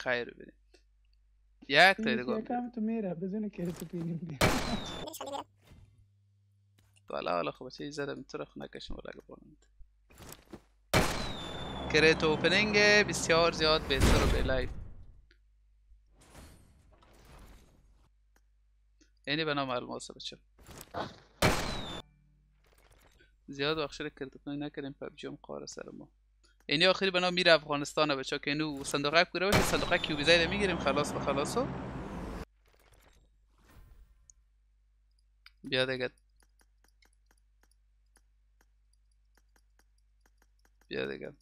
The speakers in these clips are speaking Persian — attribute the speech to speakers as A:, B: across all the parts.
A: خیر ببینید. یک تا دیگه
B: یکم تو میره بدون کریتو بینیم
A: والا خب چه زدم اینطور خو نکشم ولا اگه بانم کریت اوپنینگ بسیار زیاد بهتر و بلای اینی به نام الماسه بچه زیاد وقت کریت اوپنینگ نکردیم پبجی هم قاره سر ما اینی آخری به نام میره افغانستان بچه که اینو صندوقه کوره باشه صندوقه کیوبی زایده میگیریم خلاص به خلاصو بیا دیگه بیا دیگه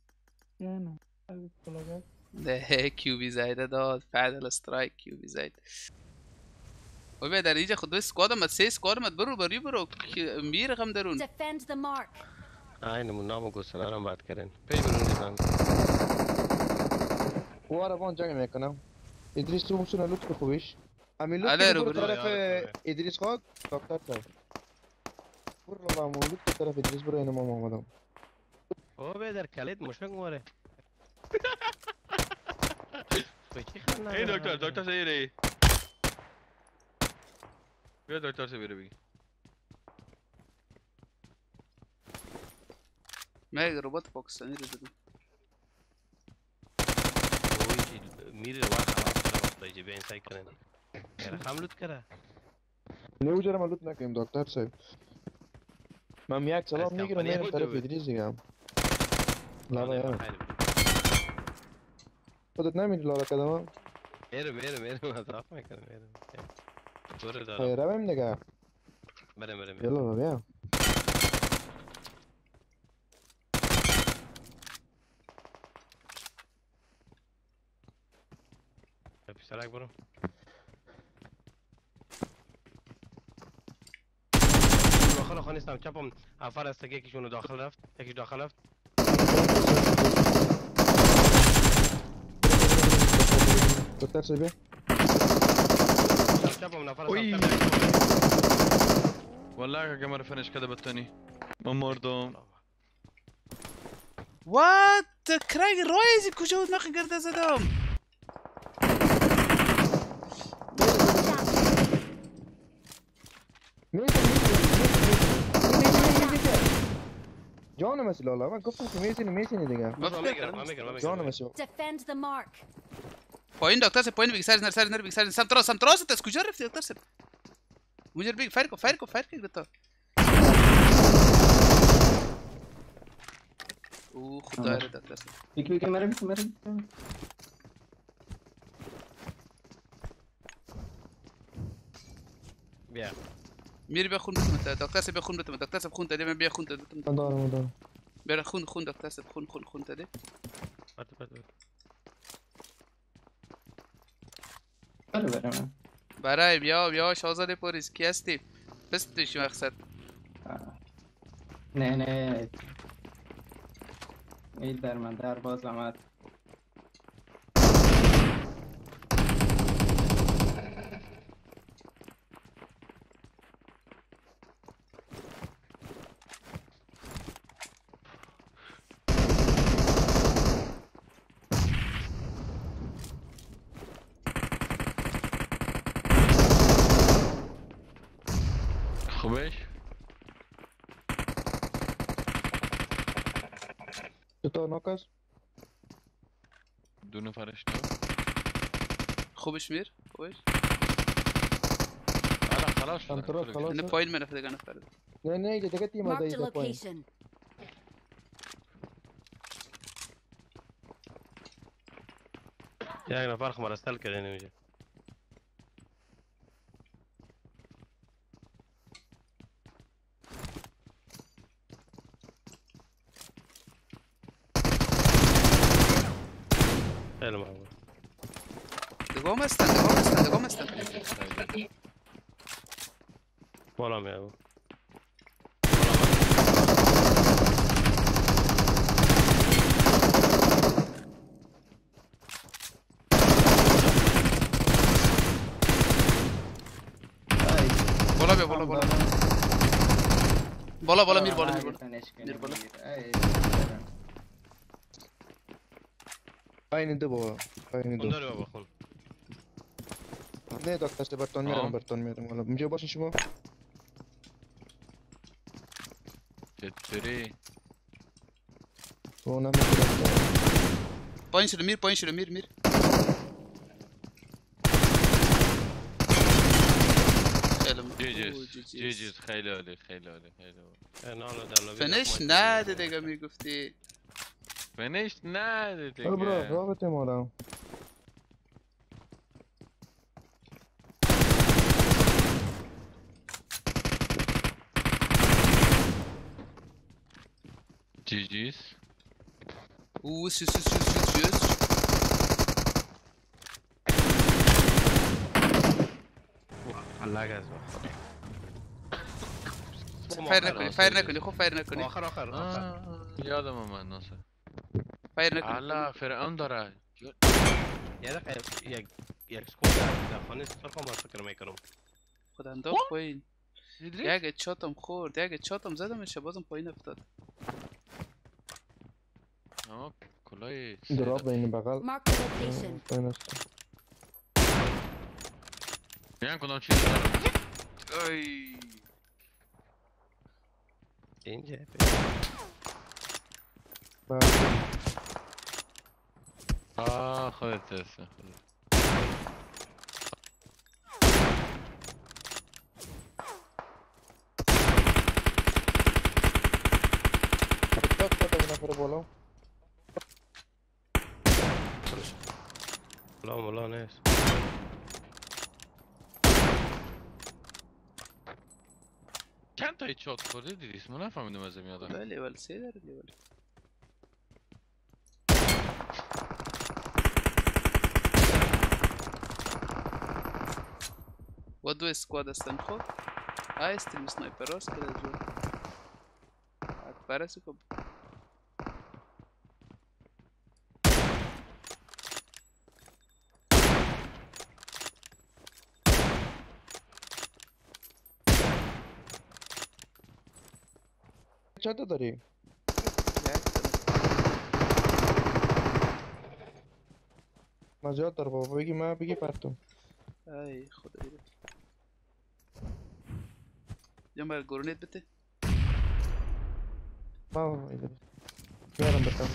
A: ده کیوبی زایده داد پدل استرایک کیوبی زاید و به در اینجا خود دو سکواد مت سه سکواد مت برو میر غم درون
C: اینمون نامو گوسنارم باید کردن پی برون دیدن
D: وارا بان جنگ میکنم ادریس تو مشون لطف خوبیش همین لطف برو طرف ادریس خواهد دکتر صاحب برو مامون لطف طرف ادریس برو اینو مام آمدم
C: او بیدر کلید مشک موره
E: ای دکتر سه ری بیا دکتر سه بیره بگی
A: من ربات پاکستانی رو دادم
C: میره رو خلاص کرده جیبه این سعی کنن رقم لوت کرده
D: نو جرم لوت نکنیم دکتر صاحب من یک سلام میگیرم میرم طرف ادریس دیگم لالا یا خودت نمیری لالا کدام
C: میرم مذاق میکنم میرم دوره دارم
D: خیره بیم دیگه
C: برم
D: یلا بیا
C: پیشترک برو داخل خانه نیستم چپم افر است که یکیشونو داخل رفت یکیش داخل رفت
D: دکتر صاحب
C: چپم نفر
E: والله که مرا فنش کرده بتونی من مردم
A: وات کرگ رایزی کجا بود نخی گرده زدم
D: جانم است لالا من گفتم که میزنی دیگه جانم است
A: پایین دکتر سه پایین بگی سر بگی سمت راست از کجا رفتی دکتر سه مجر بگی فایر کن دکتر او خدا را دکتر سه
B: یکی مرم
C: بیا
A: میری بخون بتم دکتر سه بخون بتم دکتر سه بخون تدی من بیا خون تدی
D: من دارم
A: برا خون دکتر سه خون تدی
B: برم
A: برای بیا شاهزاده پولیس کی هستی بستش مقصد
B: نه ایل در من در باز آمد
E: خوبش
D: چطور ناکس
E: دو نفرش
A: خوبش میر خوبش
E: خلاص
A: نه پایین من دیگه نفر
D: نه دیگه تیم دایید پایین
C: یک نفر خمار استل کرده نمیشه خیلی ممنون
A: دگام هستن
C: بالا میابو
A: بالا میر
D: پایین دو بابا پایین
C: خون
D: دو
C: داری بابا خون.
D: نه دکتر سه برتون میرم برتون میرم حالا اینجا باشین شما
E: چطوری؟
D: تو نمیتونم
A: پایین شده میر پایین شده میر خیلی
E: جیجیز خیلی عالی خیلی عالی خیلی عالی.
C: نالو دلو
A: فنش نده دیگه میگفتی
E: فنش نده دیگه.
D: برو رابطه مالم
E: جیجیز
A: اوه سی
C: الله از
A: فایر نکنی خوب فایر نکنی
C: آخر
E: یادم اومد ناصر.
A: فایر نکنی
E: الله فرعون داره.
C: یه دقیقه یک سکوت در خانه سرخم باید فکر میکنم.
A: خدا انداخت پایین یک چاتم خورد یک چاتم زدمش بازم پایین افتاد.
E: کلای
D: دراب بین بغل پایین است
E: بیان کدام چیز دارم. ای
C: اینجا
E: خودت هستن
D: بالا
C: لا نیست.
E: چند تا هیچ خورده دیدیست؟ من نفهمیدم از این یادم.
A: لیول 3 داره لیول و دو اسکواد هستن. خب های استریم سنایپر هست که جو اکبر هستی. خب
D: چند تا داری؟ من زیاد دار بابا بگی من بگی پرتم
A: ای خدا ایده یا باید گرونیت بده
D: ما ایده میارم بکنم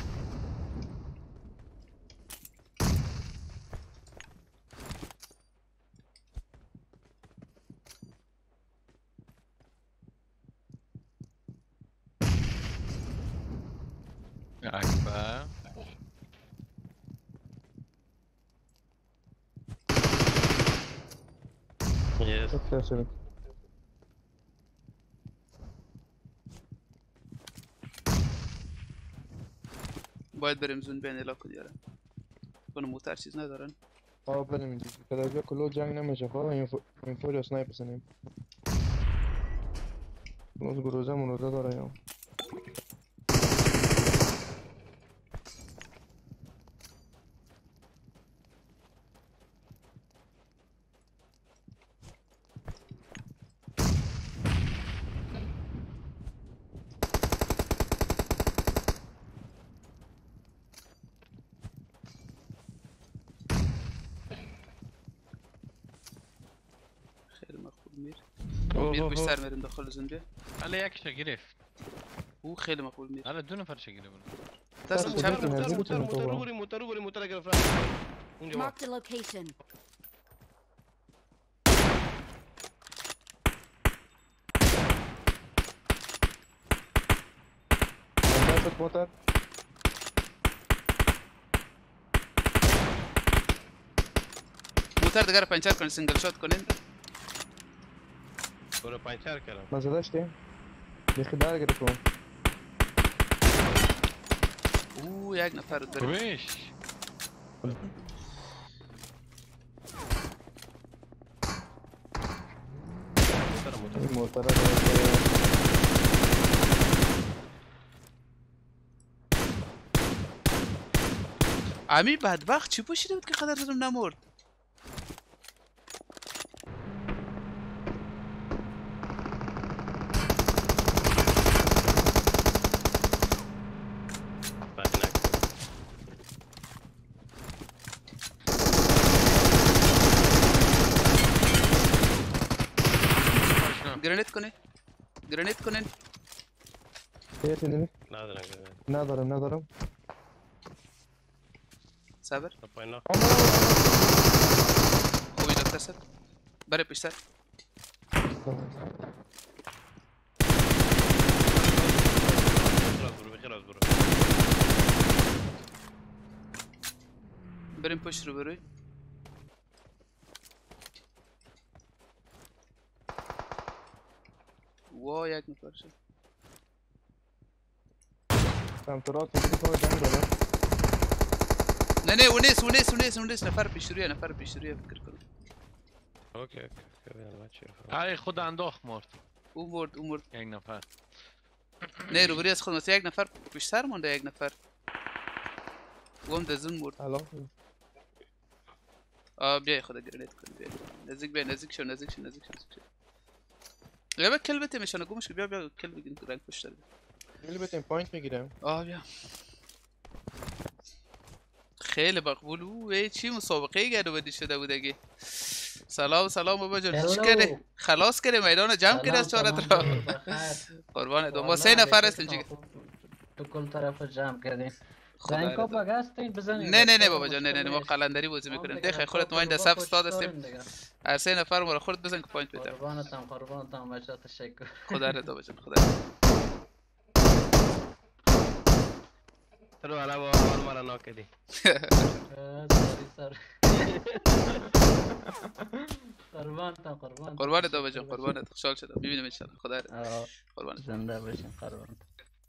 E: اکبر
C: یس
A: باید بریم زون بین الاکو دیارن کنه موتر چیز ندارن.
D: بریم اینجا کلاجا کلو جنگ نمیشه خب این فوری سنایپ بزنیم روز گروزه منوزه داره یا
A: میر بیشتر میریم داخل زون بیا.
E: حالا یکیشو گرفت.
A: او خیلی مقبول میر.
E: حالا دو نفرشو گرفت.
A: دستم چپ
C: موتر گرفت اونجا.
F: Marked a location.
D: دست موتر
A: موتر دیگر پنچر کنید سینگل شات کنید.
C: برو پنچر کردم.
D: مزه داشتی؟ بیخی در گرفتم
A: او یک نفر رو داریم.
E: خوبیش
D: این موتر
A: امی بدبخت چی پوشیده بود که قدر زدم نمرد. گرنیت کنی گرنیت کنین
D: یه تیدی
C: ندارم
D: ندارم
A: صبر
C: پایین نا
A: خوبی دکتر سر بره پیش سر
C: خلاص برو
A: بریم پشت رو بروی وا یک نفر شد
D: سمترات فکر کنم جنگ دارم
A: نه اونیست نفر پیش رویه فکر کنم
C: اوکی ببینم چی
E: ای خود انداخت مرد
A: او مرد
E: یک نفر
A: نه روبری از خود مثلا یک نفر پیش سر مونده یک نفر و هم دزون مرد
D: الان
A: بیای خدا گرنیت کنی بیا نزدیک شو بیا کل بته میشانه گمش بیا کل بگیریم رنگ پشت داره
D: میلی بتیم پوینت میگیرم
A: بیا خیلی مقبول او چی مسابقه گردو شده بود اگه سلام بابا جان چی کرده خلاص کرده میدان جمع کرده از چهارت را قربان دو ما 3 نفر هستیم چی
F: تو کل طرف جمع کردین
A: خدا
F: زنگ کاپ اگه هستین بزنید
A: نه بابا جان نه ما قلندری بازی میکنیم دیگه خودت ما این صف استاد هستیم هر 3 نفر ما رو خودت بزن که پوینت بده
F: قربانتم بچا تشکر
A: خدا رضا بابا جان خدا
C: رو علاوه اول مرا ناکدی
F: سر قربانتم
A: قربانت بابا جان قربانت خوشحال شدم ببینیم ان شاء الله خدا رضا قربانت
F: زنده باشین قربانتم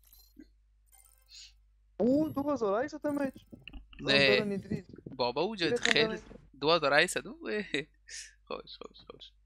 D: او 2000 ستم هیچ
A: نه بابا وجود خیلی 2000 دو خوش